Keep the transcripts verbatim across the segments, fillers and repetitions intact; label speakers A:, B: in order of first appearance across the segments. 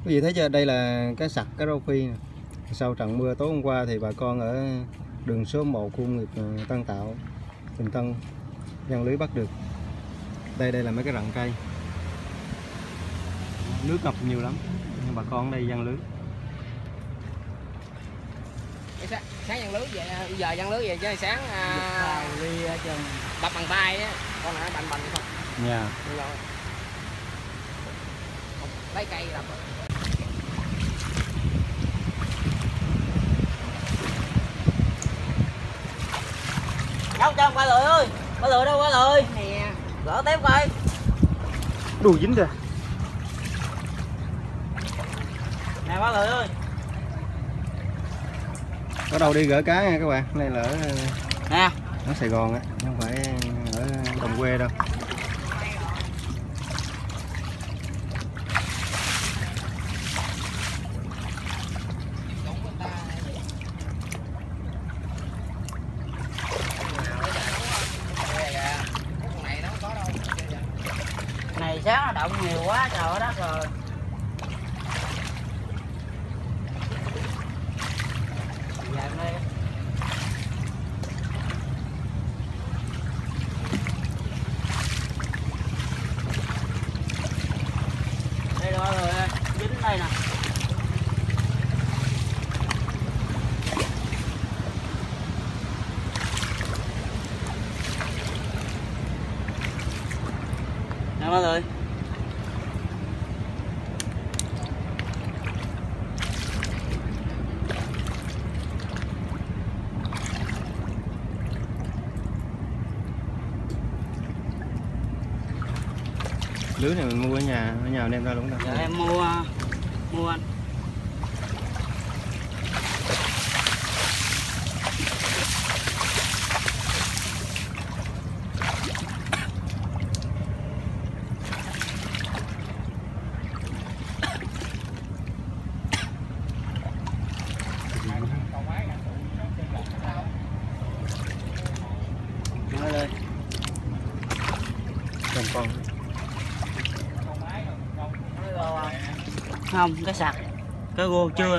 A: Quý vị thấy chưa, đây là cái sặc cá rô phi nè. Sau trận mưa tối hôm qua thì bà con ở đường số một khu công nghiệp Tân Tạo, Bình Tân giăng lưới bắt được. Đây đây là mấy cái rặng cây, nước ngập nhiều lắm nhưng bà con ở đây giăng lưới.
B: Sáng, sáng giăng lưới về, giờ giăng lưới về chứ sáng à, đập bằng tay á, con này nó bành bành không?
A: Dạ.
B: Yeah. Lấy cây đập. Đâu cho qua lưỡi ơi, qua lưỡi đâu qua lưỡi nè, gỡ tép coi.
A: Đù dính kìa.
B: Nè qua lưỡi ơi.
A: Ở đâu đi gỡ cá nha các bạn, đây là ở
B: nè
A: ở Sài Gòn á, không phải ở đồng quê đâu.
B: Này sáng nó động nhiều quá trời ơi đất rồi. Đây rồi rồi, dính đây nè. Nè mọi người.
A: Lưới này mình mua ở nhà, ở nhà đem ra luôn đâu.
B: Dạ em mua mua anh. Nói đây.
A: Còn con.
B: Không, cái sặc, cái gô chưa.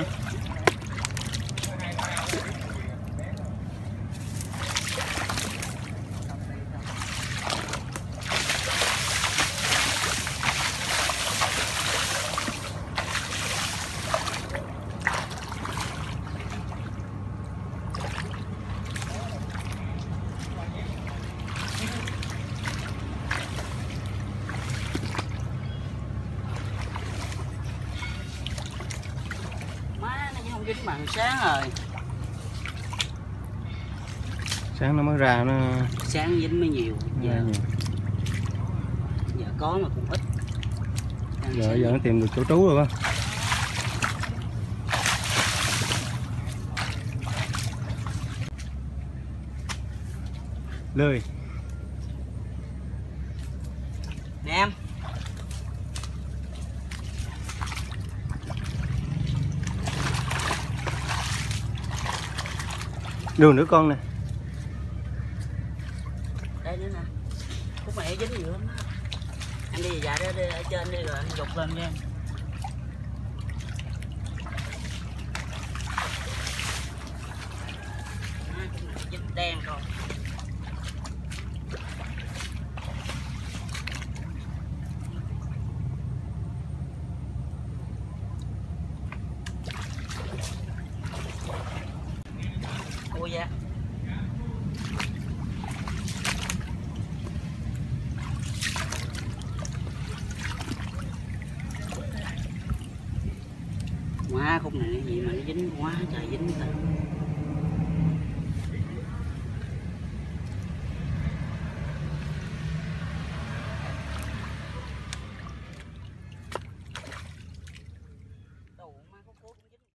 B: Dính bằng sáng rồi.
A: Sáng nó mới ra nó.
B: Sáng dính mới nhiều. Giờ,
A: nhiều.
B: giờ có mà cũng ít. Đang
A: Giờ giờ nó tìm được chỗ trú rồi đó. Lười.
B: Nè em.
A: Đường nữa con nè.
B: Đây nữa nè. Khúc này dính nhiều lắm đó. Anh đi dài đó, đi ở trên đi rồi anh dục lên nha. Đó, dính đen rồi. Ôi da. Quá khúc này cái gì mà nó dính quá trời dính.